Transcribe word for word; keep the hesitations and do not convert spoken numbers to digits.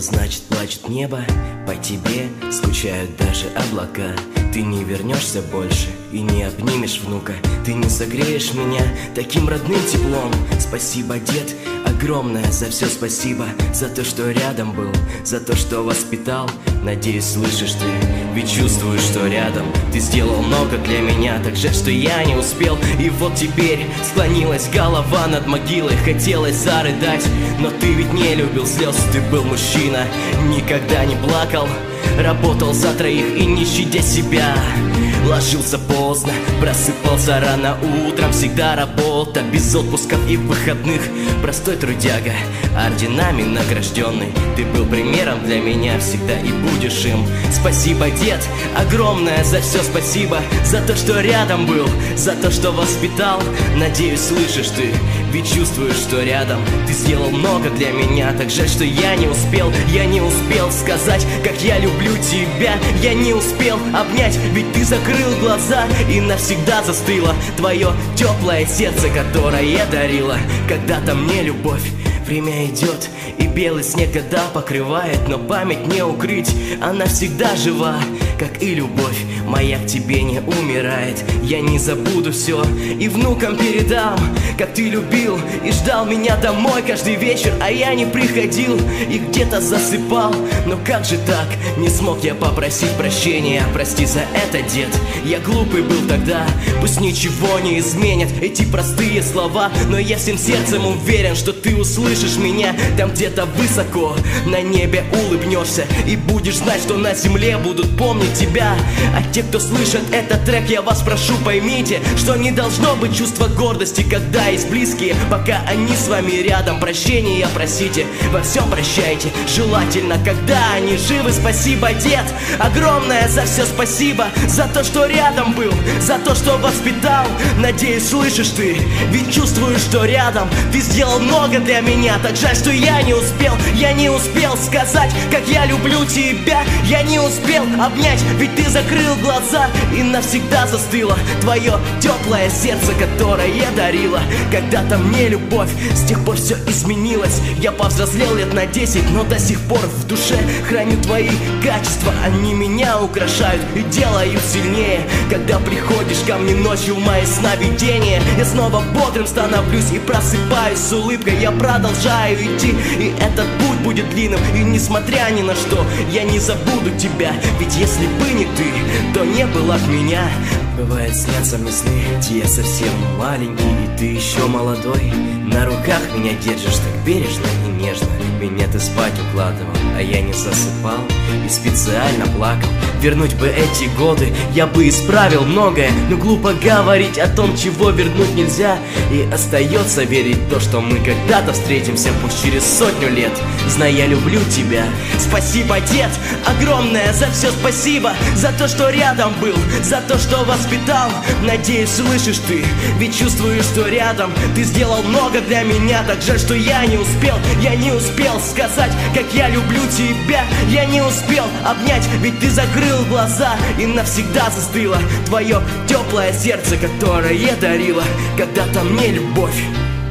значит плачет небо по тебе, скучают даже облака. Ты не вернешься больше и не обнимешь внука. Ты не согреешь меня таким родным теплом. Спасибо, дед, огромное за все спасибо. За то, что рядом был, за то, что воспитал. Надеюсь, слышишь ты, ведь чувствую, что рядом. Ты сделал много для меня, так жаль, что я не успел. И вот теперь склонилась голова над могилой. Хотелось зарыдать, но ты ведь не любил слез. Ты был мужчина, никогда не плакал. Работал за троих и не щадя себя. Ложился поздно, просыпался рано утром. Всегда работа, без отпусков и выходных. Простой трудяга, орденами награжденный. Ты был примером для меня всегда и будешь им. Спасибо, дед, огромное за все спасибо. За то, что рядом был, за то, что воспитал. Надеюсь, слышишь ты, ведь чувствую, что рядом. Ты сделал много для меня, так жаль, что я не успел. Я не успел сказать, как я люблю тебя. Я не успел обнять, ведь ты закрыл глаза и навсегда застыло твое теплое сердце, которое дарило когда-то мне любовь. Время идет, и белый снег года покрывает, но память не укрыть, она всегда жива, как и любовь моя к тебе не умирает. Я не забуду все и внукам передам, как ты любил и ждал меня домой каждый вечер, а я не приходил и где-то засыпал. Но как же так, не смог я попросить прощения. Прости за это, дед, я глупый был тогда. Пусть ничего не изменят эти простые слова, но я всем сердцем уверен, что ты услышишь меня. Там где-то высоко на небе улыбнешься и будешь знать, что на земле будут помнить тебя. А те, кто слышит этот трек, я вас прошу, поймите, что не должно быть чувства гордости, когда есть близкие, пока они с вами рядом. Прощения просите, во всем прощайте, желательно, когда они живы. Спасибо, дед, огромное за все спасибо. За то, что рядом был, за то, что воспитал. Надеюсь, слышишь ты, ведь чувствую, что рядом. Ты сделал много для меня, так жаль, что я не успел. Я не успел сказать, как я люблю тебя. Я не успел обнять, ведь ты закрыл глаза и навсегда застыло твое теплое сердце, которое дарило когда-то мне любовь. С тех пор все изменилось, я повзрослел лет на десять, но до сих пор в душе храню твои качества. Они меня украшают и делают сильнее. Когда приходишь ко мне ночью в мои сновидения, я снова бодрым становлюсь и просыпаюсь с улыбкой. Я продолжаю идти, и этот путь будет длинным. И несмотря ни на что, я не забуду тебя. Ведь если бы не ты, то не было б меня. Бывает, снятся мне сны, где я совсем маленький, и ты еще молодой. На руках меня держишь так бережно и нежно. Меня ты спать укладывал, а я не засыпал и специально плакал. Вернуть бы эти годы, я бы исправил многое, но глупо говорить о том, чего вернуть нельзя. И остается верить в то, что мы когда-то встретимся, пусть через сотню лет, зная, я люблю тебя. Спасибо, дед, огромное за все спасибо. За то, что рядом был, за то, что воспитал. Надеюсь, слышишь ты, ведь чувствую, что рядом. Ты сделал много для меня, так жаль, что я не успел. Я не успел сказать, как я люблю тебя. Я не успел обнять, ведь ты закрыл глаза и навсегда застыло твое теплое сердце, которое дарило когда-то мне любовь.